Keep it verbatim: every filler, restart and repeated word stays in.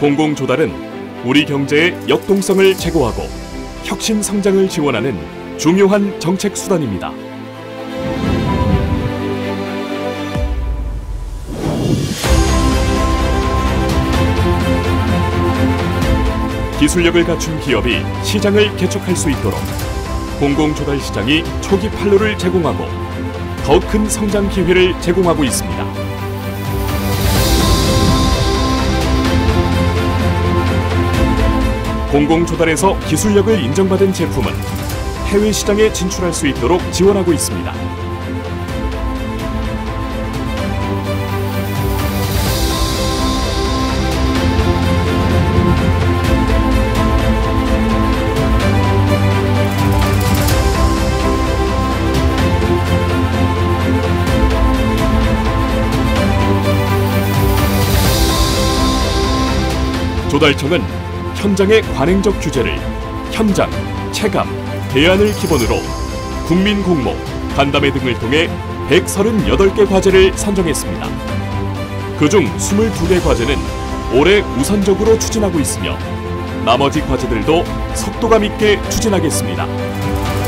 공공조달은 우리 경제의 역동성을 제고하고 혁신 성장을 지원하는 중요한 정책 수단입니다. 기술력을 갖춘 기업이 시장을 개척할 수 있도록 공공조달 시장이 초기 판로를 제공하고 더 큰 성장 기회를 제공하고 있습니다. 공공조달에서 기술력을 인정받은 제품은 해외 시장에 진출할 수 있도록 지원하고 있습니다. 조달청은 현장의 관행적 규제를 현장, 체감, 대안을 기본으로 국민 공모, 간담회 등을 통해 백삼십팔 개 과제를 선정했습니다. 그중 이십이 개 과제는 올해 우선적으로 추진하고 있으며 나머지 과제들도 속도감 있게 추진하겠습니다.